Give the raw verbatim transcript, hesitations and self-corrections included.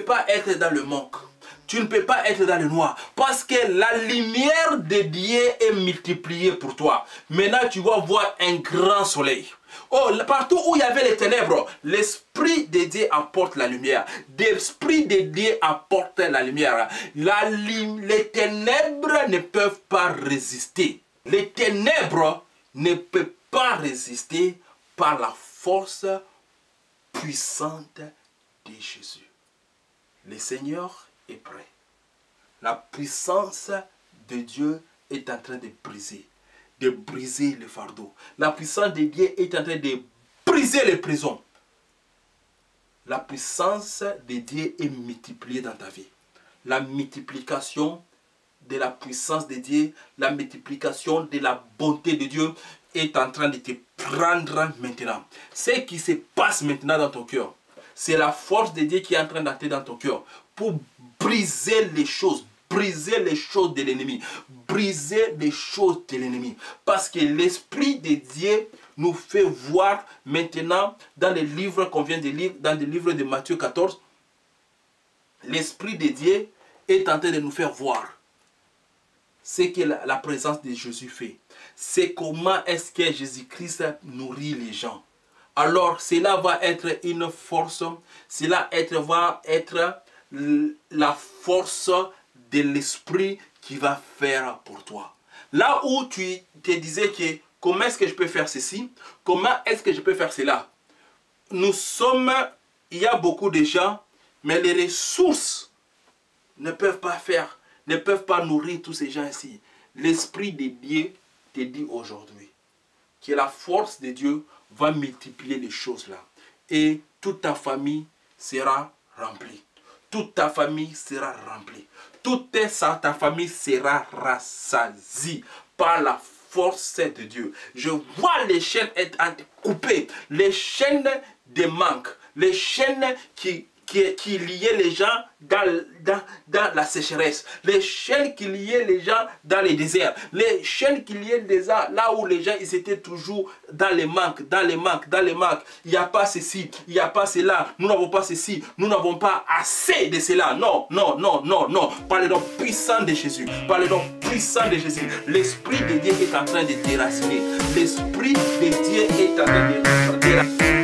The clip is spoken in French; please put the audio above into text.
peux pas être dans le manque. Tu ne peux pas être dans le noir. Parce que la lumière de Dieu est multipliée pour toi. Maintenant, tu vas voir un grand soleil. Oh, partout où il y avait les ténèbres, l'Esprit de Dieu apporte la lumière. L'Esprit de Dieu apporte la lumière. La, les ténèbres ne peuvent pas résister. Les ténèbres ne peuvent pas résister par la force puissante de Jésus. Le Seigneur est prêt. La puissance de Dieu est en train de briser. De briser le fardeau. La puissance de Dieu est en train de briser les prisons. La puissance de Dieu est multipliée dans ta vie. La multiplication de la puissance de Dieu, la multiplication de la bonté de Dieu est en train de te prendre maintenant. Ce qui se passe maintenant dans ton cœur, c'est la force de Dieu qui est en train d'entrer dans ton cœur pour briser les choses. Briser les choses de l'ennemi. Briser les choses de l'ennemi. Parce que l'Esprit de Dieu nous fait voir maintenant dans les livres qu'on vient de lire, dans le livre de Matthieu quatorze, l'Esprit de Dieu est en train de nous faire voir ce que la, la présence de Jésus fait. C'est comment est-ce que Jésus-Christ nourrit les gens. Alors cela va être une force, cela être, va être la force de l'Esprit qui va faire pour toi. Là où tu te disais que comment est-ce que je peux faire ceci, comment est-ce que je peux faire cela. Nous sommes, il y a beaucoup de gens, mais les ressources ne peuvent pas faire, ne peuvent pas nourrir tous ces gens ici. L'Esprit de Dieu te dit aujourd'hui que la force de Dieu va multiplier les choses là. Et toute ta famille sera remplie. Toute ta famille sera remplie. Toute ta famille sera rassasie par la force de Dieu. Je vois les chaînes être coupées. Les chaînes de manque. Les chaînes qui, qui, qui liaient les gens dans, dans, dans la sécheresse. Les chaînes qui liaient les gens dans les déserts. Les chaînes qui liaient les gens là où les gens ils étaient toujours dans les manques, dans les manques, dans les manques. Il n'y a pas ceci, il n'y a pas cela. Nous n'avons pas ceci, nous n'avons pas assez de cela. Non, non, non, non, non. Par le nom puissant de Jésus. Par le nom puissant de Jésus. L'Esprit de Dieu est en train de déraciner. L'Esprit de Dieu est en train de déraciner.